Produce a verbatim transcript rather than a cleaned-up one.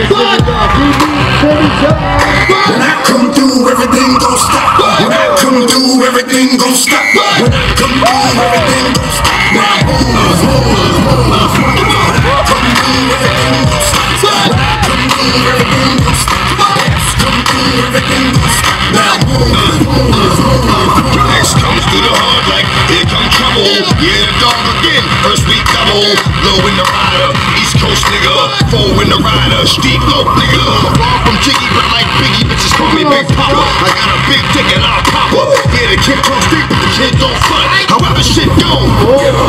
When I come through, everything gon' stop. When I come through, everything gon' stop. When I come through, everything gon' stop. Now move, move, move. When I come through, everything gon' stop. When I come through, everything gon' stop. Come through, everything gon' stop. Now move, move, move. X comes through the hood like here come trouble. Yeah, the dog again. First week double. Low in the rider, East Coast nigga. Four in the rider, Steve Low nigga. From Jiggy, but like Biggie, bitches call me Big Papa. I got a big dick and I'll pop her. Yeah, the kid comes deep, but the kid don't front. However shit go.